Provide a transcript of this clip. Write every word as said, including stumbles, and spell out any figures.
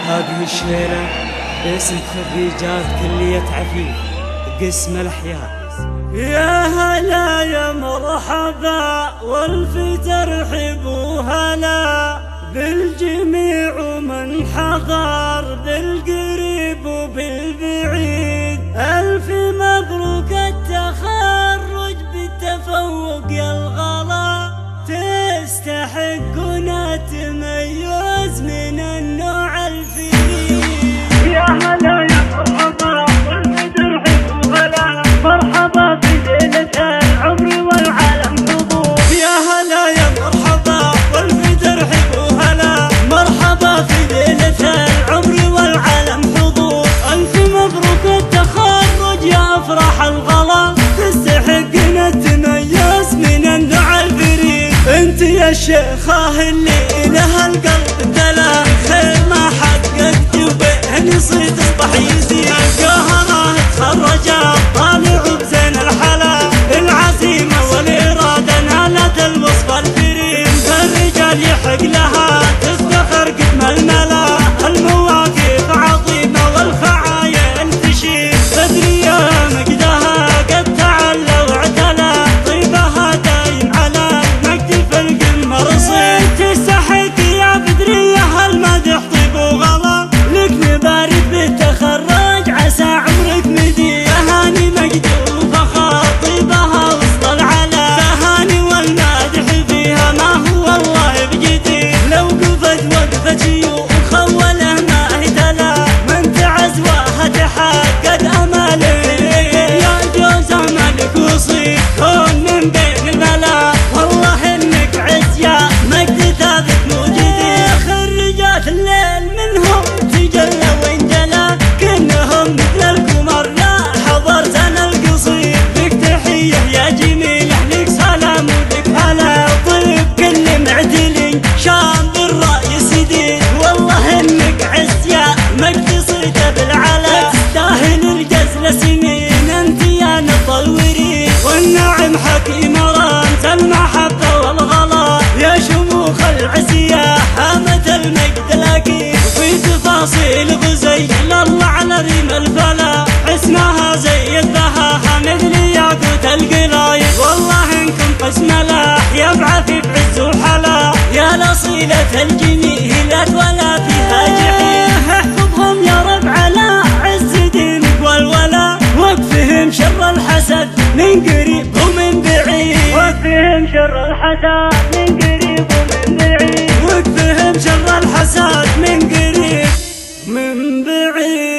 هذه الشيلة باسم خريجات كلية عفيف قسم الأحياء. يا هلا يا مرحبا والف ترحب وهلا بالجميع ومن حضر بالقريب وبالبعيد. ألف مبروك التخرج بالتفوق يا الغلا، تستحقون التميز من النوع الفريد. يا هلا يا مرحبا والف ترحب وهلا، مرحبا في ليلة العمر والعالم حضور. يا هلا يا مرحبا والف ترحب وهلا، مرحبا في ليلة العمر والعالم حضور. ألف مبروك التخرج يا أفراح الغلا، تستحقين التميز من النوع الفريد. انت يا الشيخة اللي لها القلب دلا، خير ما حققت وبه نصيت اصبح يزيد. الجوهرة تخرجت طالع بزين الحلا، العزيمة والإرادة نالت الوصف الفريد. فالرجال يحق لها تفتخر قدم الملا، المواقف عظيمة والخعاين تشيد. بدرية مجدها قد تعلى واعتلى، طيبها دايم على المجد في القمة رصيد. تستحق يا بدرية هالمدح طيب وغلا، لك نبارك بالتخرج عسى عمرك مدي. تهاني مجد وفخر طيبها وسط العلا، تهاني والمادح فيها ما هو والله بجديد. لو قفت وقفت شيوخ خوله ما اهتلا، من تعز وهتحقق اماله. يا جوز امالك وصيد كون من بين الملا، والله انك عز يا مجد ثابت موجودين. خرجات الليل منهم تجلى وانجلى، كنهم مثل القمر لا حضر سنة القصيد. لك تحية يا جميلة لك سلام ولك هلا، طيب كل معدلي شام بالرأي سديد. والله انك عز يا مجد صيته بالعلا، تستاهل الجزل سنين انت يا نطل وريد. والنعم حكيم رمز المحبة والغلا، يا شموخ العزية هامة المجد الأكيد. وفي تفاصيل غزي الله على ريم الفلا، حسنها زي الذهاها مثل ياقوت القلايد. والله انكم قسم لاح يبعث بعز وحلا، يا لصيلة الجميلات ولا فيها جحيم. احفظهم يا رب على عز دينك والولا، وقفهم شر الحسد من قريب ومن بعيد. وقفهم شر الحسد من قريب ومن بعيد. وقفهم شر الحسد من قريب من بعيد.